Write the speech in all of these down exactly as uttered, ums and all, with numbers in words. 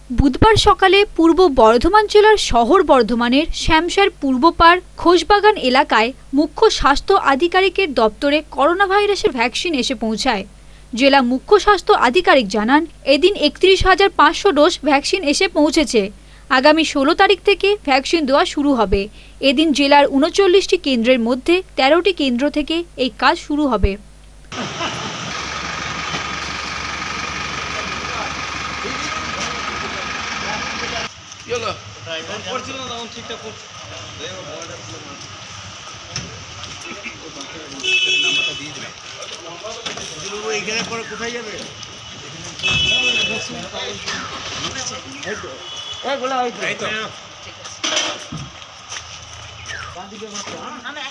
বুধবার সকালে পূর্ব বর্ধমান জেলার শহর বর্ধমানের শ্যামসার পূর্বপাড় খোশবাগান এলাকায় মুখ্য স্বাস্থ্য আধিকারিকের দপ্তরে করোনা ভাইরাসের ভ্যাকসিন এসে পৌঁছায়। জেলা মুখ্য স্বাস্থ্য আধিকারিক জানান, এদিন একত্রিশ হাজার পাঁচশো ডোজ ভ্যাকসিন এসে পৌঁছেছে। আগামী ষোলো তারিখ থেকে ভ্যাকসিন দেওয়া শুরু হবে। এদিন জেলার উনচল্লিশটি কেন্দ্রের মধ্যে তেরোটি কেন্দ্র থেকে এই কাজ শুরু হবে। Yolo. পড়ছিল না তখন ঠিকঠাক পড়ছে। নাম্বারটা দিয়ে দিলাম। দিলু এখানে পরে কোথায় যাবে? এই তো। এই বলা হইতো। এই তো। বাঁধিকে মাত্র। না না।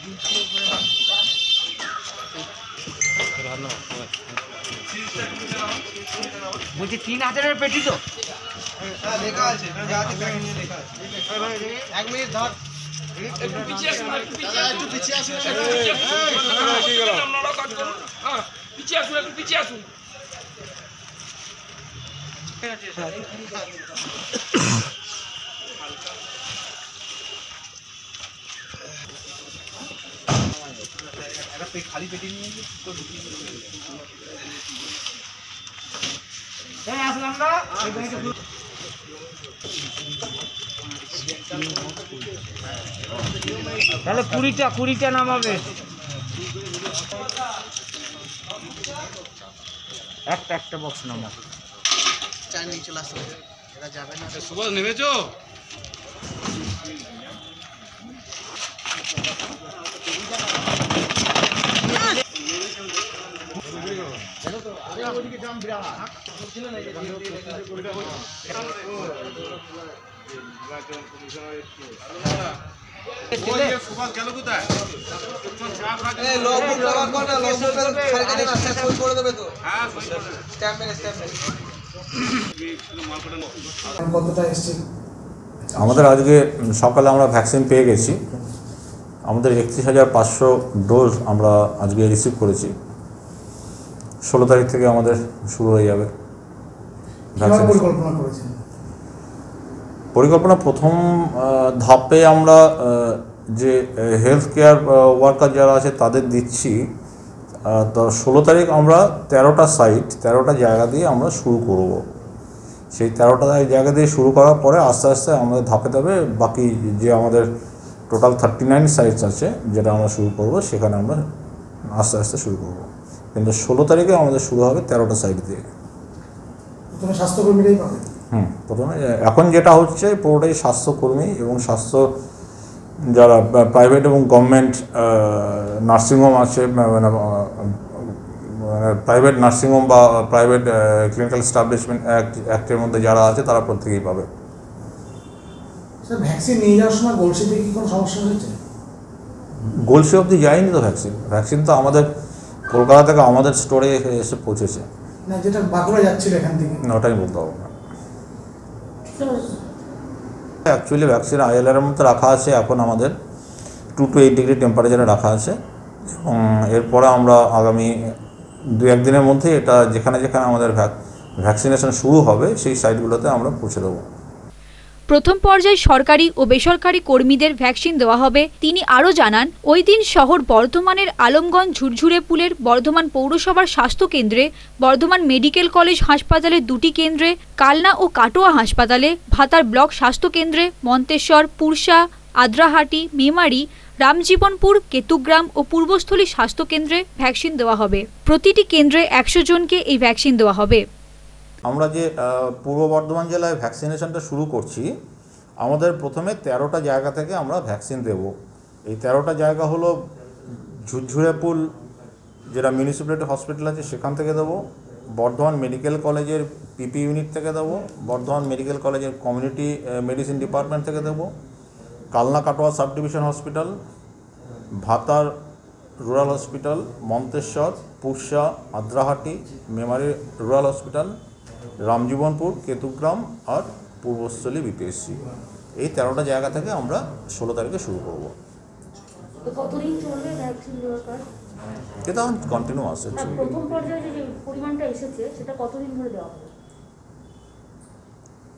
বলছি তিন হাজারের পেটি তো? লেখা আছে লেখা আছে এক মিনিট ধর একটু পিছিয়ে আসুন একটু পিছিয়ে আসুন একটু পিছিয়ে আসুন আপনারা কাজ করুন হ্যাঁ পিছিয়ে আসুন একটু পিছিয়ে আসুন ঠিক আছে স্যার একটা পেট খালি পেটি নিয়ে তো ঢুকিয়ে এই আসলাম না তাহলে কুড়িটা কুড়িটা নামাবে একটা একটা বক্স নামাবে চার নিয়ে চলে আসতে এটা যাবে না সুভাষ নেমেছো আমাদের আজকে সকালে আমরা ভ্যাকসিন পেয়ে গেছি। আমাদের একত্রিশ হাজার পাঁচশো ডোজ আমরা আজকে রিসিভ করেছি। ষোলো তারিখ থেকে আমাদের শুরু হয়ে যাবে পরিকল্পনা। প্রথম ধাপে আমরা যে হেলথ কেয়ার ওয়ার্কার যারা আছে তাদের দিচ্ছি। তো ষোলো তারিখ আমরা তেরোটা সাইট তেরোটা জায়গা দিয়ে আমরা শুরু করব। সেই তেরোটা জায়গা দিয়ে শুরু করার পরে আস্তে আস্তে আমাদের ধাপে ধাপে বাকি যে আমাদের টোটাল থার্টি নাইন সাইটস আছে যেটা আমরা শুরু করব সেখানে আমরা আস্তে আস্তে শুরু করব। কিন্তু ষোলো তারিখে আমাদের শুরু হবে তেরোটা সাইট দিয়ে। প্রথমে স্বাস্থ্যকর্মীরাই পাবে। হুম প্রথমে এখন যেটা হচ্ছে পুরোটাই স্বাস্থ্যকর্মী এবং স্বাস্থ্য যারা প্রাইভেট এবং গভর্নমেন্ট নার্সিংহোম আছে মানে প্রাইভেট নার্সিংহোম বা প্রাইভেট ক্লিনিক্যাল এস্টাবলিশমেন্ট অ্যাক্ট অ্যাক্টের মধ্যে যারা আছে তারা প্রত্যেকেই পাবে। স্যার ভ্যাকসিন নিয়ে যাওয়ার সময় গলসিতে কি কোনো সমস্যা হয়েছে? গলসি অবধি যায়নি তো ভ্যাকসিন। ভ্যাকসিন তো আমাদের কলকাতা থেকে আমাদের স্টোরে এসে পৌঁছেছে। না যেটা বাঁকুড়া যাচ্ছিল এখান থেকে ওটাই বলতে হবে না। অ্যাকচুয়ালি ভ্যাকসিন আইএলআর এর মধ্যে রাখা আছে এখন আমাদের টু টু এইট ডিগ্রি টেম্পারেচারে রাখা আছে এবং এরপরে আমরা আগামী দু একদিনের মধ্যে এটা যেখানে যেখানে আমাদের ভ্যাকসিনেশন শুরু হবে সেই সাইটগুলোতে আমরা পৌঁছে দেবো। প্রথম পর্যায়ে সরকারি ও বেসরকারি কর্মীদের ভ্যাকসিন দেওয়া হবে। তিনি আরও জানান, ওই দিন শহর বর্ধমানের আলমগঞ্জ ঝুরঝুরে পুলের বর্ধমান পৌরসভার স্বাস্থ্য কেন্দ্রে, বর্ধমান মেডিকেল কলেজ হাসপাতালের দুটি কেন্দ্রে, কালনা ও কাটোয়া হাসপাতালে, ভাতার ব্লক স্বাস্থ্য কেন্দ্রে, মন্তেশ্বর, পুরসা, আদ্রাহাটি, মেমারি, রামজীবনপুর, কেতুগ্রাম ও পূর্বস্থলী স্বাস্থ্য কেন্দ্রে ভ্যাকসিন দেওয়া হবে। প্রতিটি কেন্দ্রে একশো জনকে এই ভ্যাকসিন দেওয়া হবে। আমরা যে পূর্ব বর্ধমান জেলায় ভ্যাকসিনেশনটা শুরু করছি, আমাদের প্রথমে তেরোটা জায়গা থেকে আমরা ভ্যাকসিন দেব। এই তেরোটা জায়গা হলো ঝুরঝুরে পুল যেটা মিউনিসিপ্যালিটি হসপিটাল আছে সেখান থেকে দেবো, বর্ধমান মেডিকেল কলেজের পিপি ইউনিট থেকে দেবো, বর্ধমান মেডিকেল কলেজের কমিউনিটি মেডিসিন ডিপার্টমেন্ট থেকে দেবো, Kalna Katwa sub division hospital, Bhatar rural hospital, Manteswar, Pursa, Adrahati, Memari rural hospital, Ramjibanpur, Ketugram আর পূর্বস্থলী বিপিএসসি। এই তেরোটা জায়গা থেকে আমরা ষোলো তারিখে শুরু করব। কতদিন চলবে ভ্যাকসিন দেওয়ার কাজ? এটা কন্টিনিউ আছে। প্রথম পর্যায়ে যে পরিমাণটা এসেছে সেটা কতদিন ধরে দেওয়া হবে?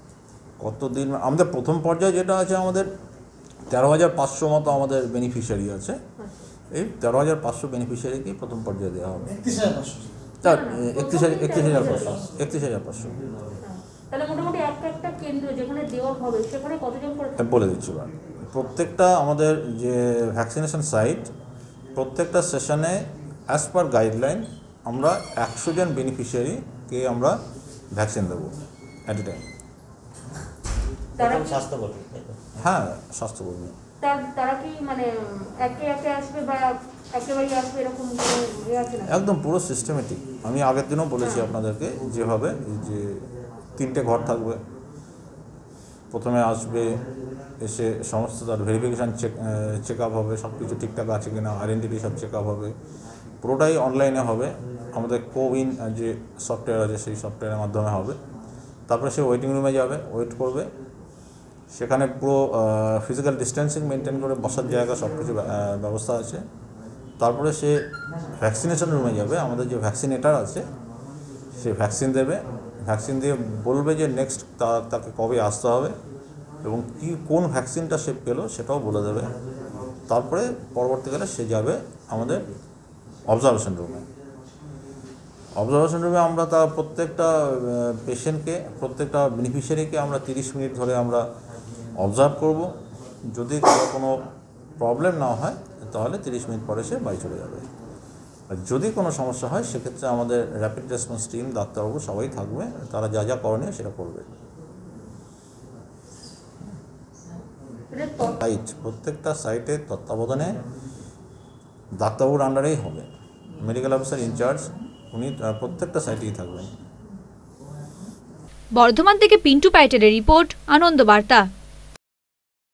কতদিন আমাদের প্রথম পর্যায়ে যেটা আছে আমাদের তেরো হাজার পাঁচশো মতো আমাদের বেনিফিশিয়ারি আছে। এই তেরো হাজার পাঁচশো বেনিফিশিয়ারিকেই প্রথম পর্যায়ে দেওয়া হবে। একত্রিশ হাজার পাঁচশো তার একত্রিশ হাজার একত্রিশ হাজার পাঁচশো একত্রিশ হাজার পাঁচশো তাহলে মোটামুটি একটা একটা কেন্দ্র যেখানে দেওয়া হবে সেখানে কতজন করে আমি বলে দিচ্ছি এবার। প্রত্যেকটা আমাদের যে ভ্যাকসিনেশন সাইট প্রত্যেকটা সেশনে অ্যাজ পার গাইডলাইন আমরা একশো জন বেনিফিশিয়ারিকে আমরা ভ্যাকসিন দেবো অ্যাট এ টাইম। তারা স্বাস্থ্যকর্মী হ্যাঁ, স্বাস্থ্যকর্মী। তার তারা কি মানে একে একে আসবে বা একেবারেই আসবে এরকম কোনো ইয়ে আছে না? একদম পুরো সিস্টেমেটিক। আমি আগের দিনও বলেছি আপনাদেরকে যেভাবে যে তিনটে ঘর থাকবে, প্রথমে আসবে, এসে সমস্ত তার ভেরিফিকেশান চেক চেক আপ হবে, সব কিছু ঠিকঠাক আছে কিনা, আইডেন্টিটি সব চেক আপ হবে, পুরোটাই অনলাইনে হবে। আমাদের কোউইন যে সফটওয়্যার আছে সেই সফটওয়্যারের মাধ্যমে হবে। তারপরে সে ওয়েটিং রুমে যাবে, ওয়েট করবে, সেখানে পুরো ফিজিক্যাল ডিস্টেন্সিং মেনটেন করে বসার জায়গা সব কিছু ব্যবস্থা আছে। তারপরে সে ভ্যাকসিনেশন রুমে যাবে, আমাদের যে ভ্যাকসিনেটার আছে সে ভ্যাকসিন দেবে, ভ্যাকসিন দিয়ে বলবে যে নেক্সট তাকে কবে আসতে হবে এবং কী কোন ভ্যাকসিনটা সে পেলো সেটাও বলে দেবে। তারপরে পরবর্তীকালে সে যাবে আমাদের অবজারভেশন রুমে। অবজারভেশন রুমে আমরা তার প্রত্যেকটা পেশেন্টকে, প্রত্যেকটা বেনিফিশিয়ারিকে আমরা তিরিশ মিনিট ধরে আমরা অবজার্ভ করব। যদি কোনো প্রবলেম না হয় তাহলে তিরিশ মিনিট পরে সে বাড়ি চলে যাবে। আর যদি কোনো সমস্যা হয় সেক্ষেত্রে আমাদের র্যাপিড রেসপন্স টিম, ডাক্তারবাবু সবাই থাকবে, তারা যা যা করণীয় সেটা করবে। সাইট প্রত্যেকটা সাইটে তত্ত্বাবধানে ডাক্তারবাবুর আন্ডারেই হবে, মেডিকেল অফিসার ইনচার্জ উনি প্রত্যেকটা সাইটেই থাকবেন। বর্ধমান থেকে পিন্টু পাইটারের রিপোর্ট, আনন্দ বার্তা।